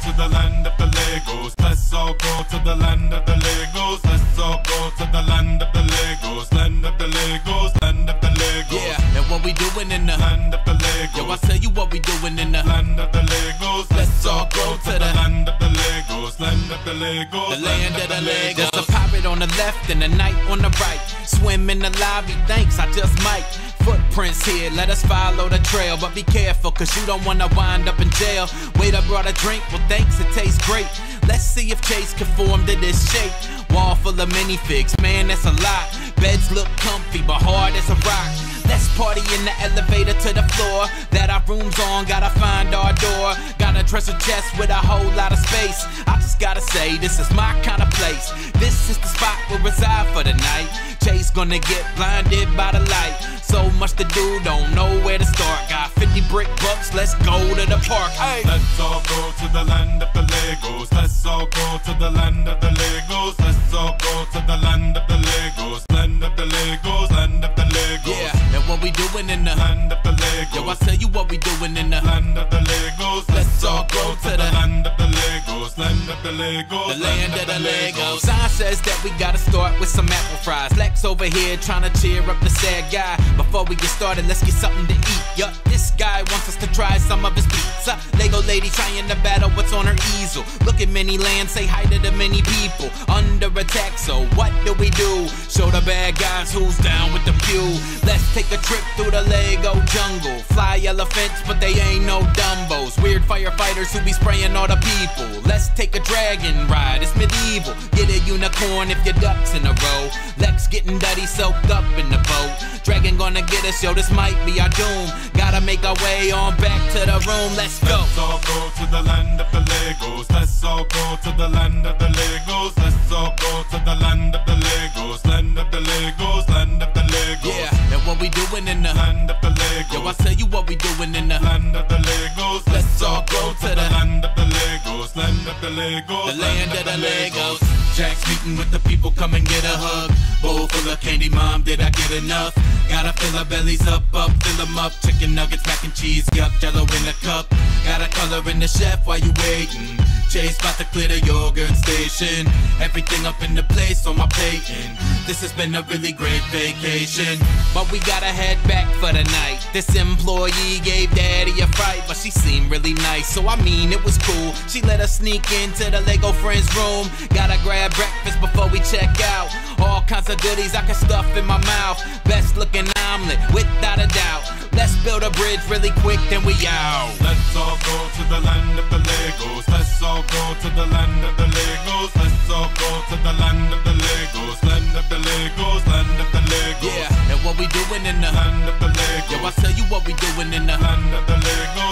to the land of the Legos. Let's all go to the land of the Legos. Let's all go to the land of the Legos. Land of the Legos, land of the Legos. Yeah, and what we doing in the land of the Legos? Yo, I tell you what we doing in the land of the Legos. Let's all go to the land of the Legos. Land of the Legos. The land of the Legos. There's a pirate on the left and a knight on the right. Swim in the lobby, thanks, I just might. Footprints here, let us follow the trail. But be careful, cause you don't wanna wind up in jail. Waiter brought a drink, well thanks, it tastes great. Let's see if Chase conformed to this shape. Wall full of minifigs, man that's a lot. Beds look comfy, but hard as a rock. Let's party in the elevator to the floor that our room's on, gotta find our door. Got a treasure chest with a whole lot of space. I just gotta say, this is my kind of place. This is the spot we'll reside for the night. Chase gonna get blinded by the light. So much to do, don't know where to start. Got 50 brick bucks, let's go to the park. Hey. Let's all go to the land of the Legos. Let's all go to the land of the Legos. Let's all go to the land of the Legos. Land of the Legos, land of the Legos. Yeah, and what we doing in the land of the Legos? Yo, I tell you what we doing in the land of the Legos. Let's all go to the land of the Legos. Land of the Legos. The land of the Legos. Sign says that we gotta start with some apple fries. Lex over here trying to cheer up the sad guy. Before we get started, let's get something to eat. Yup, this guy wants us to try some of his pizza. Lego lady trying to battle what's on her easel. Look at many land, say hi to the many people under attack. So what do? Show the bad guys who's down with the pew. Let's take a trip through the Lego jungle. Fly elephants, but they ain't no Dumbos. Weird firefighters who be spraying all the people. Let's take a dragon ride, it's medieval. Get a unicorn if your ducks in a row. Lex getting dirty, soaked up in the boat. Dragon gonna get us, yo, this might be our doom. Gotta make our way on back to the room, let's go. Let's all go to the land of the Legos. Let's all go to the land of the Legos. Let's all go to the land of the Legos. Land of the Legos, land of the Legos. Yeah, and what we doing in the land of the Legos? Yo, I tell you what we doing in the land of the Legos. Let's all go to the land of the Legos. Land of the Legos. The land of the Legos. Jack's meeting with the people, come and get a hug. Bowl full of candy, mom, did I get enough? Gotta fill our bellies up, fill them up. Chicken nuggets, mac and cheese, yup, jello in a cup. Gotta color in the chef while you waiting. Chase about to clear the yogurt station. Everything up in the place on my plate. This has been a really great vacation, but we gotta head back for the night. This employee gave daddy a fright, but she seemed really nice, so I mean it was cool. She let us sneak into the Lego friend's room. Gotta grab breakfast before we check out. All kinds of goodies I can stuff in my mouth. Best looking omelet, without a doubt. Let's build a bridge really quick, then we out. Let's all go to the land of the Legos. Let's all go to the land of the Legos. Let's all go to the land of the Legos. Land of the Legos, land of the Legos. Yeah, and what we doing in the land of the Legos? Yo, I tell you what we doing in the land of the Legos.